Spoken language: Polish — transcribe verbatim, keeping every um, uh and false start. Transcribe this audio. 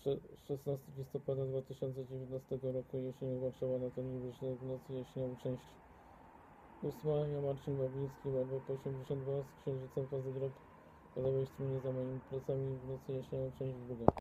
szesnastego listopada dwa tysiące dziewiętnastego roku jesienią Warszawa na turniej w nocy jesienią część ósma. Ja Marcin Babiński, Barber osiemdziesiąt dwa z księżycem fazy drop po lewej stronie za moimi plecami w nocy jesienią część druga.